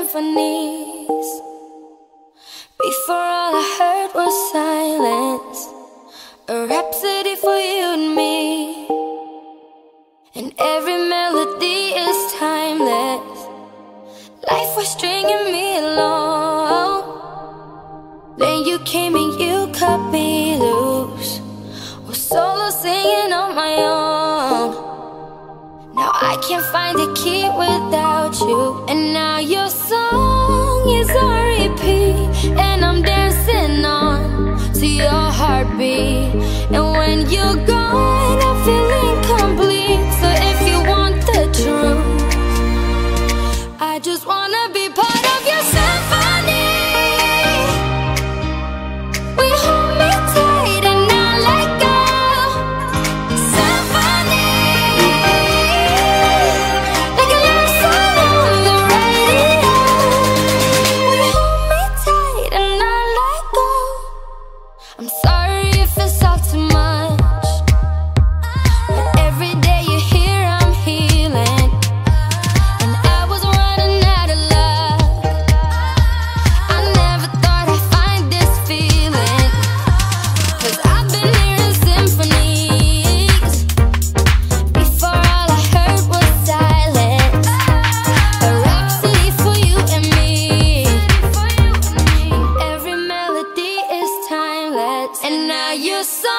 symphonies. Before all I heard was silence, a rhapsody for you and me. And every melody is timeless. Life was stringing me along. Then you came and you cut me loose, was solo singing on my own. Now I can't find a key without you. And now your song is on repeat, and I'm dancing on to your heartbeat. And when you're gone, I feel incomplete. So if you want the truth, I just wanna be part of your symphony. We hold me tight and not let go. Symphony, like a love song on the radio. We hold me tight and not let go. I'm sorry if it's all too much, but every day you're here I'm healing. And I was running out of luck. I never thought I'd find this feeling, 'cause I've been hearing symphonies. Before all I heard was silence, a rhapsody for you and me. And every melody is timeless. And now you're so